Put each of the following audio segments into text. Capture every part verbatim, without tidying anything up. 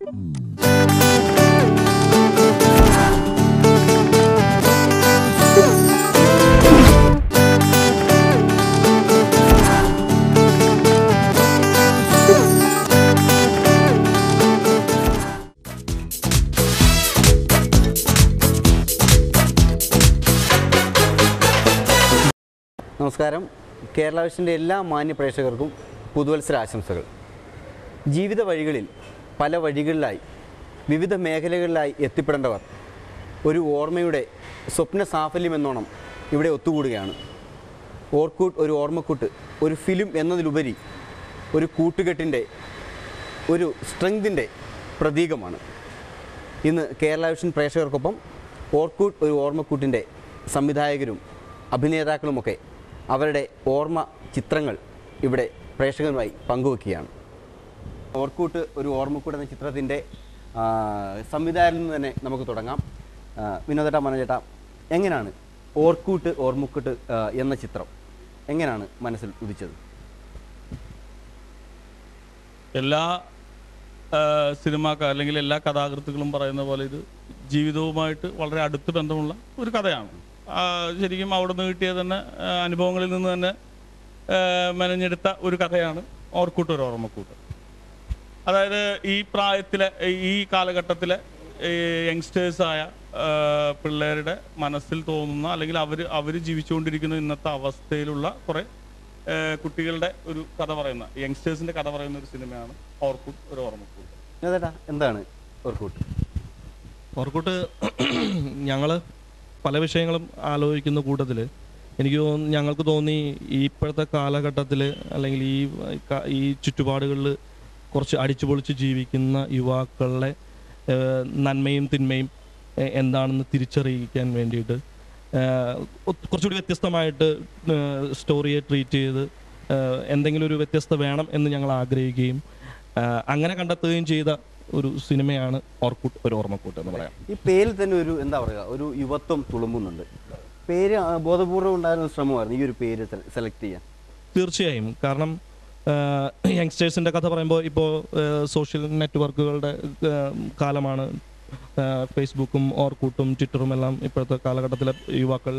നമസ്കാരം. കേരള വിഷൻ്റെ എല്ലാ മാന്യ പ്രേക്ഷകർക്കും പുതുവത്സര ആശംസകൾ. ജീവിത വഴികളിൽ പല വഴികളിലായി വിവിധ മേഖലകളിലായി എത്തിപ്പെടേണ്ടവർ ഒരു ഓർമ്മയുടെ സ്വപ്ന സാഫല്യമെന്നോണം ഇവിടെ ഒത്തുകൂടുകയാണ്. ഓർക്കൂട്ട് ഒരു ഓർമ്മക്കൂട്ട് ഒരു ഫിലിം എന്നതിലുപരി ഒരു കൂട്ടുകെട്ടിൻ്റെ ഒരു സ്ട്രെങ്തിൻ്റെ പ്രതീകമാണ്. ഇന്ന് കേരള വിഷൻ പ്രേക്ഷകർക്കൊപ്പം ഓർക്കൂട്ട് ഒരു ഓർമ്മക്കൂട്ടിൻ്റെ സംവിധായകരും അഭിനേതാക്കളുമൊക്കെ അവരുടെ ഓർമ്മ ചിത്രങ്ങൾ ഇവിടെ പ്രേക്ഷകരുമായി പങ്കുവെക്കുകയാണ്. ഓർക്കൂട്ട് ഒരു ഓർമ്മക്കൂട്ട് എന്ന ചിത്രത്തിൻ്റെ സംവിധായകരിൽ നിന്ന് തന്നെ നമുക്ക് തുടങ്ങാം. വിനോദേട്ടാ, മനോജേട്ടാ, എങ്ങനെയാണ് ഓർക്കൂട്ട് ഓർമ്മക്കൂട്ട് എന്ന ചിത്രം എങ്ങനെയാണ് മനസ്സിൽ ഉദിച്ചത്? എല്ലാ സിനിമാക്കാർ അല്ലെങ്കിൽ എല്ലാ കഥാകൃത്തുക്കളും പറയുന്ന പോലെ ഇത് ജീവിതവുമായിട്ട് വളരെ അടുത്ത് ബന്ധമുള്ള ഒരു കഥയാണ്. ശരിക്കും അവിടെ നിന്ന് കിട്ടിയ തന്നെ അനുഭവങ്ങളിൽ നിന്ന് തന്നെ മെനഞ്ഞെടുത്ത ഒരു കഥയാണ് ഓർക്കൂട്ട് ഒരു ഓർമ്മക്കൂട്ട്. അതായത് ഈ പ്രായത്തിലെ ഈ കാലഘട്ടത്തിലെ യങ്സ്റ്റേഴ്സായ പിള്ളേരുടെ മനസ്സിൽ തോന്നുന്ന അല്ലെങ്കിൽ അവർ അവർ ജീവിച്ചുകൊണ്ടിരിക്കുന്ന ഇന്നത്തെ അവസ്ഥയിലുള്ള കുറേ കുട്ടികളുടെ ഒരു കഥ പറയുന്ന യങ്സ്റ്റേഴ്സിൻ്റെ കഥ പറയുന്ന ഒരു സിനിമയാണ് ഓർക്കൂട്ട് ഒരു ഓർമ്മക്കൂട്ട്. ഏതാ എന്താണ് ഓർക്കൂട്ട്? ഓർക്കൂട്ട് ഞങ്ങൾ പല വിഷയങ്ങളും ആലോചിക്കുന്ന കൂട്ടത്തിൽ എനിക്ക് തോന്നുന്നു ഞങ്ങൾക്ക് തോന്നി ഈ ഇപ്പോഴത്തെ കാലഘട്ടത്തിൽ അല്ലെങ്കിൽ ഈ ഈ ചുറ്റുപാടുകളിൽ കുറച്ച് അടിച്ചു പൊളിച്ച് ജീവിക്കുന്ന യുവാക്കളുടെ നന്മയും തിന്മയും എന്താണെന്ന് തിരിച്ചറിയിക്കാൻ വേണ്ടിയിട്ട് കുറച്ചുകൂടി വ്യത്യസ്തമായിട്ട് സ്റ്റോറിയെ ട്രീറ്റ് ചെയ്ത് എന്തെങ്കിലും ഒരു വ്യത്യസ്തത വേണം എന്ന് ഞങ്ങൾ ആഗ്രഹിക്കുകയും അങ്ങനെ കണ്ടെത്തുകയും ചെയ്ത ഒരു സിനിമയാണ് ഓർക്കൂട്ട് ഒരു ഓർമ്മക്കൂട്ട് എന്ന് പറയാം. ഈ പേരിൽ തന്നെ ഒരു എന്താ പറയുക, ഒരു യുവത്വം തുളുമ്പുന്നുണ്ട്. പേര് ബോധപൂർവ്വം ഉണ്ടായിരുന്ന ശ്രമമായിരുന്നു ഈ ഒരു പേര് സെലക്ട് ചെയ്യാൻ? തീർച്ചയായും. കാരണം യങ്സ്റ്റേഴ്സിൻ്റെ കഥ പറയുമ്പോൾ ഇപ്പോൾ സോഷ്യൽ നെറ്റ്വർക്കുകളുടെ കാലമാണ്. ഫേസ്ബുക്കും ഓർക്കൂട്ടും ട്വിറ്ററും എല്ലാം ഇപ്പോഴത്തെ കാലഘട്ടത്തിലെ യുവാക്കൾ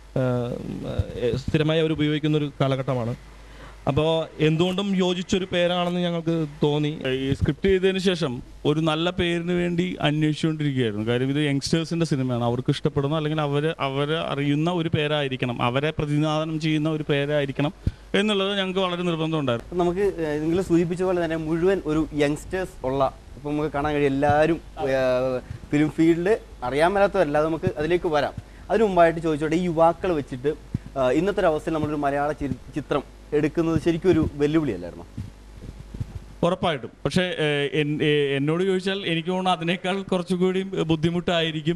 സ്ഥിരമായി അവർ ഉപയോഗിക്കുന്ന ഒരു കാലഘട്ടമാണ്. അപ്പോൾ എന്തുകൊണ്ടും യോജിച്ചൊരു പേരാണെന്ന് ഞങ്ങൾക്ക് തോന്നി. ഈ സ്ക്രിപ്റ്റ് ചെയ്തതിന് ശേഷം ഒരു നല്ല പേരിന് വേണ്ടി അന്വേഷിച്ചുകൊണ്ടിരിക്കുകയായിരുന്നു. കാര്യം ഇത് യങ്സ്റ്റേഴ്സിൻ്റെ സിനിമയാണ്. അവർക്ക് ഇഷ്ടപ്പെടുന്ന അല്ലെങ്കിൽ അവർ അവരെ അറിയുന്ന ഒരു പേരായിരിക്കണം, അവരെ പ്രതിനിധാനം ചെയ്യുന്ന ഒരു പേരായിരിക്കണം എന്നുള്ളത് ഞങ്ങൾക്ക് വളരെ നിർബന്ധമുണ്ടായിരുന്നു. നമുക്ക് നിങ്ങൾ സൂചിപ്പിച്ച പോലെ തന്നെ മുഴുവൻ ഒരു യങ്സ്റ്റേഴ്സ് ഉള്ള, ഇപ്പം നമുക്ക് കാണാൻ കഴിയും എല്ലാവരും ഫിലിം ഫീൽഡ് അറിയാൻ മേലാത്തവരല്ല, നമുക്ക് അതിലേക്ക് വരാം. അതിന് മുമ്പായിട്ട് ചോദിച്ചോട്ടെ, ഈ യുവാക്കളെ വെച്ചിട്ട് ഇന്നത്തെ ഒരു അവസ്ഥയിൽ നമ്മളൊരു മലയാള ചിത്രം എടുക്കുന്നത് ശരിക്കും ഒരു വെല്ലുവിളിയല്ലായിരുന്നു? ഉറപ്പായിട്ടും. പക്ഷേ എന്നോട് ചോദിച്ചാൽ എനിക്ക് തോന്നുന്നു അതിനേക്കാൾ കുറച്ചുകൂടി ബുദ്ധിമുട്ടായിരിക്കും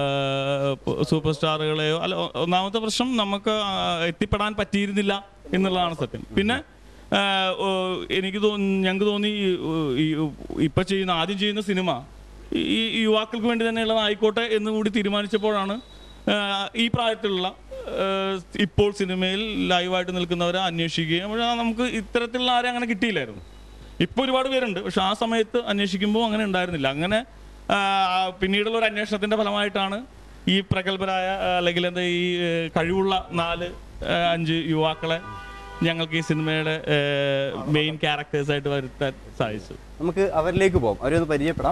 സൂപ്പർ സ്റ്റാറുകളെയോ അല്ല. ഒന്നാമത്തെ പ്രശ്നം നമുക്ക് എത്തിപ്പെടാൻ പറ്റിയിരുന്നില്ല എന്നുള്ളതാണ് സത്യം. പിന്നെ എനിക്ക് തോന്നി ഞങ്ങൾക്ക് തോന്നി ഇപ്പം ചെയ്യുന്ന ആദ്യം ചെയ്യുന്ന സിനിമ ഈ യുവാക്കൾക്ക് വേണ്ടി തന്നെയുള്ളതായിക്കോട്ടെ എന്ന് കൂടി തീരുമാനിച്ചപ്പോഴാണ് ഈ പ്രായത്തിലുള്ള ഇപ്പോൾ സിനിമയിൽ ലൈവായിട്ട് നിൽക്കുന്നവരെ അന്വേഷിക്കുകയും നമുക്ക് ഇത്തരത്തിലുള്ള ആരും അങ്ങനെ കിട്ടിയില്ലായിരുന്നു. ഇപ്പോൾ ഒരുപാട് പേരുണ്ട്, പക്ഷെ ആ സമയത്ത് അന്വേഷിക്കുമ്പോൾ അങ്ങനെ ഉണ്ടായിരുന്നില്ല. അങ്ങനെ പിന്നീടുള്ള ഒരു അന്വേഷണത്തിൻ്റെ ഫലമായിട്ടാണ് ഈ പ്രഗത്ഭരായ അല്ലെങ്കിൽ എന്താ ഈ കഴിവുള്ള നാല് അഞ്ച് യുവാക്കളെ ഞങ്ങൾക്ക് ഈ സിനിമയുടെ മെയിൻ ക്യാരക്ടേഴ്സായിട്ട് വരുത്താൻ സാധിച്ചു. നമുക്ക് അവരിലേക്ക് പോകാം, അവരൊന്ന് പരിചയപ്പെടാം.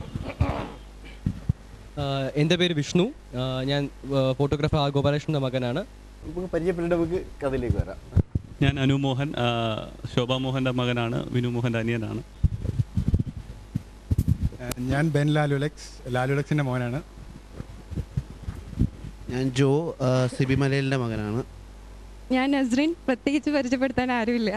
എൻ്റെ പേര് വിഷ്ണു, ഞാൻ ഫോട്ടോഗ്രാഫർ ആർ ഗോപാലകൃഷ്ണൻ്റെ മകനാണ്. നമുക്ക് പരിചയപ്പെട്ടിട്ട് നമുക്ക് കഥയിലേക്ക് വരാം. ഞാൻ അനുമോഹൻ, ശോഭാ മോഹൻ്റെ മകനാണ്, വിനു മോഹൻ്റെ അനിയനാണ്. ഞാൻ ബെൻ ലാലുലക്സ്, ലാലുലക്സിൻ്റെ മോനാണ്. ഞാൻ ജോ, സിബി മലയിലിൻ്റെ മകനാണ്. ഞാൻ നസ്രീൻ, പ്രത്യേകിച്ച് പരിചയപ്പെടുത്താൻ ആരുമില്ല.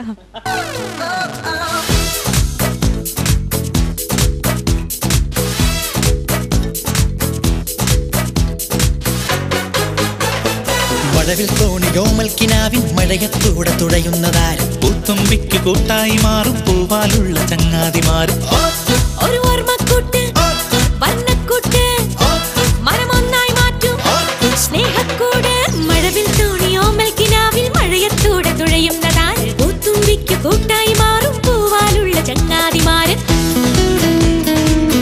മഴവിൽ തോണിയോമൽ കിനാവിൻ മഴയത്തൂടെ തുഴയുന്നതാരും പൂത്തുമ്പിക്ക് കൂട്ടായി മാറും പൂവാലുള്ള ചങ്ങാതിമാരും ഒരു ഓർമ്മക്കൂട്ട് വർണ്ണക്കൂട്ട് മരമൊന്നായി മാറ്റും സ്നേഹക്കൂട്. മഴവിൽ തോണിയോമൽ കിനാവിൽ മഴയത്തൂടെ തുഴയുന്നതാരും പൂത്തുമ്പിക്ക് കൂട്ടായി മാറും പൂവാലുള്ള ചങ്ങാതിമാരും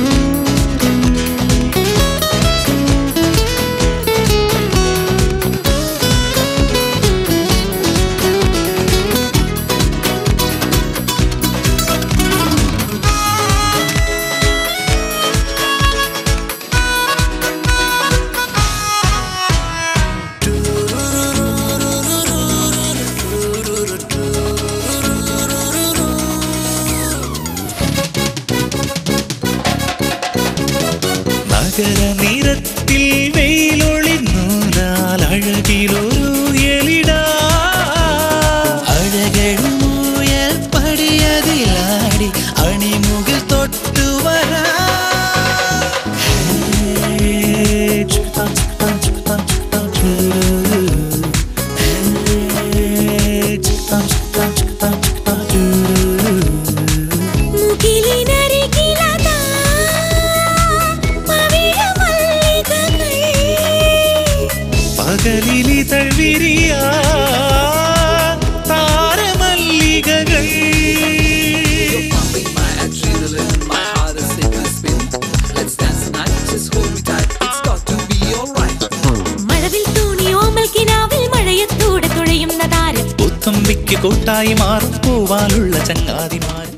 കൂട്ടായി മാറും പൂവാലുള്ള ചങ്ങാതിമാരും.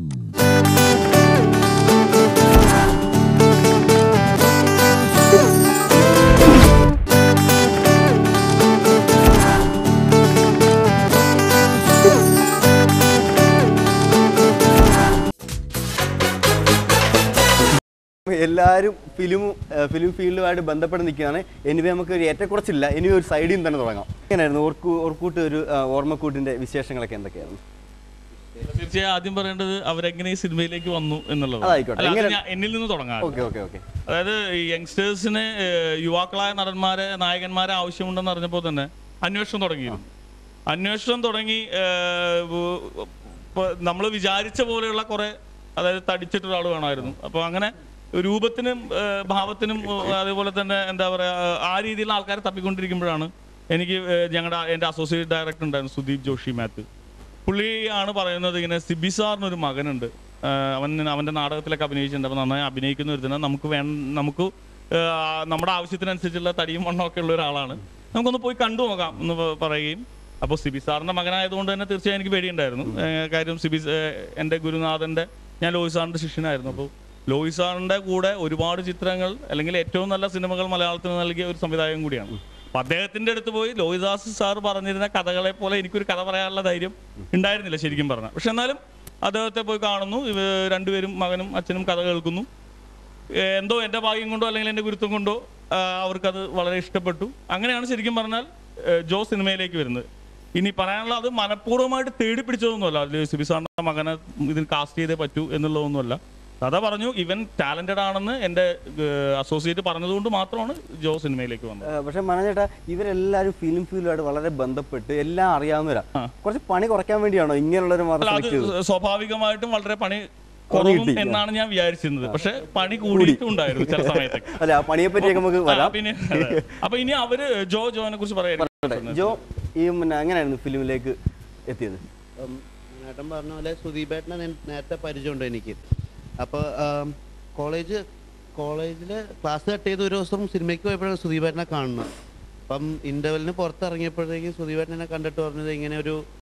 എല്ലാവരും ഫിലിം ഫിലിം ഫീൽഡുമായിട്ട് ബന്ധപ്പെട്ട് നിൽക്കുകയാണ്. എനിവേ നമുക്ക് ഒരു ഏറ്റക്കുറച്ചില്ല, ഇനി ഒരു സൈഡിൽ നിന്ന് തന്നെ തുടങ്ങാം. എങ്ങനെയായിരുന്നു ഓർക്കൂ ഓർക്കൂട്ട് ഒരു ഓർമ്മക്കൂട്ടിൻ്റെ വിശേഷങ്ങളൊക്കെ എന്തൊക്കെയായിരുന്നു? തീർച്ചയായും ആദ്യം പറയേണ്ടത് അവരെങ്ങനെ ഈ സിനിമയിലേക്ക് വന്നു എന്നുള്ളത്. അതായിക്കോട്ടെ, എന്നിൽ നിന്ന് തുടങ്ങാം. ഓക്കെ ഓക്കെ ഓക്കെ അതായത് യങ്സ്റ്റേഴ്സിന് യുവാക്കളായ നടന്മാരെ നായകന്മാരെ ആവശ്യമുണ്ടെന്ന് അറിഞ്ഞപ്പോൾ തന്നെ അന്വേഷണം തുടങ്ങിയിരുന്നു. അന്വേഷണം തുടങ്ങി നമ്മൾ വിചാരിച്ച പോലെയുള്ള കുറെ, അതായത് തടിച്ചിട്ടൊരാൾ വേണമായിരുന്നു. അപ്പോൾ അങ്ങനെ രൂപത്തിനും ഭാവത്തിനും അതേപോലെ തന്നെ എന്താ പറയുക ആ രീതിയിലുള്ള ആൾക്കാരെ തപ്പിക്കൊണ്ടിരിക്കുമ്പോഴാണ് എനിക്ക് ഞങ്ങളുടെ എൻ്റെ അസോസിയേറ്റ് ഡയറക്ടർ ഉണ്ടായിരുന്നു സുദീപ് ജോഷി മാത്യു. പുള്ളിയാണ് പറയുന്നത് ഇങ്ങനെ സിബി സാറിനൊരു മകനുണ്ട്, അവൻ അവൻ്റെ നാടകത്തിലൊക്കെ അഭിനയിച്ചിട്ടുണ്ട്, അപ്പോൾ നന്നായി അഭിനയിക്കുന്ന ഒരു തന്നെ നമുക്ക് വേ നമുക്ക് നമ്മുടെ ആവശ്യത്തിനനുസരിച്ചുള്ള തടിയും വണ്ണമൊക്കെ ഉള്ള ഒരാളാണ്, നമുക്കൊന്ന് പോയി കണ്ടു നോക്കാം എന്ന് പറയുകയും. അപ്പോൾ സിബി സാറിൻ്റെ മകനായതുകൊണ്ട് തന്നെ തീർച്ചയായും എനിക്ക് പേടിയുണ്ടായിരുന്നു. കാര്യം സിബി എൻ്റെ ഗുരുനാഥൻ്റെ, ഞാൻ ലോയി സാറിൻ്റെ ശിഷ്യനായിരുന്നു. അപ്പോൾ ലോയി സാറിൻ്റെ കൂടെ ഒരുപാട് ചിത്രങ്ങൾ അല്ലെങ്കിൽ ഏറ്റവും നല്ല സിനിമകൾ മലയാളത്തിന് നൽകിയ ഒരു സംവിധായകൻ കൂടിയാണ്. അപ്പം അദ്ദേഹത്തിൻ്റെ അടുത്ത് പോയി ലോഹിദാസ് സാർ പറഞ്ഞിരുന്ന കഥകളെ പോലെ എനിക്കൊരു കഥ പറയാനുള്ള ധൈര്യം ഉണ്ടായിരുന്നില്ല ശരിക്കും പറഞ്ഞാൽ. പക്ഷെ എന്നാലും അദ്ദേഹത്തെ പോയി കാണുന്നു, രണ്ടുപേരും മകനും അച്ഛനും കഥ കേൾക്കുന്നു. എന്തോ എൻ്റെ ഭാഗ്യം കൊണ്ടോ അല്ലെങ്കിൽ എൻ്റെ ഗുരുത്വം കൊണ്ടോ അവർക്കത് വളരെ ഇഷ്ടപ്പെട്ടു. അങ്ങനെയാണ് ശരിക്കും പറഞ്ഞാൽ ജോ സിനിമയിലേക്ക് വരുന്നത്. ഇനി പറയാനുള്ള അത് മനഃപൂർവ്വമായിട്ട് തേടി പിടിച്ചതൊന്നുമല്ല, അതിൽ സിബി സാറിൻ്റെ മകനെ ഇതിന് കാസ്റ്റ് ചെയ്തേ പറ്റൂ എന്നുള്ളതൊന്നുമല്ല. കഥ പറഞ്ഞു, ഇവൻ ടാലന്റഡ് ആണെന്ന് എൻ്റെ അസോസിയേറ്റ് പറഞ്ഞതുകൊണ്ട് മാത്രമാണ് ജോ സിനിമയിലേക്ക് വന്നത്. പക്ഷെ മനോജേട്ടാ, ഇവരെല്ലാവരും ഫിലിം ഫീൽഡുമായിട്ട് വളരെ ബന്ധപ്പെട്ട് എല്ലാം അറിയാവുന്നവരാ. കുറച്ച് പണി കുറയ്ക്കാൻ വേണ്ടിയാണോ ഇങ്ങനെയുള്ളൊരു അത് സ്വാഭാവികമായിട്ടും വളരെ പണി കുറവും എന്നാണ് ഞാൻ വിചാരിച്ചിരുന്നത്. പക്ഷെ പണി കൂടിയിട്ടുണ്ടായിരുന്നു ചില സമയത്തൊക്കെ. അല്ല, പണിയെ പറ്റിയൊക്കെ നമുക്ക് വരാം. പിന്നെ അപ്പൊ ഇനി അവര് ജോ ജോനെ കുറിച്ച് പറയാം. ജോ ഈ പിന്നെ എങ്ങനെയായിരുന്നു ഫിലിമിലേക്ക് എത്തിയത്? നേട്ടം പറഞ്ഞ പോലെ സുദീപേട്ടനെ നേരത്തെ പരിചയമുണ്ട് എനിക്ക്. അപ്പോൾ കോളേജ് കോളേജിൽ ക്ലാസ് കട്ട് ചെയ്ത് ഒരു ദിവസം സിനിമയ്ക്ക് പോയപ്പോഴാണ് സുദീപേട്ടനെ കാണുന്നത്. അപ്പം ഇൻ്റർവെല്ലിന് പുറത്തിറങ്ങിയപ്പോഴത്തേക്കും സുദീപേട്ടനെ കണ്ടിട്ട് പറഞ്ഞത് ഇങ്ങനെ ഒരു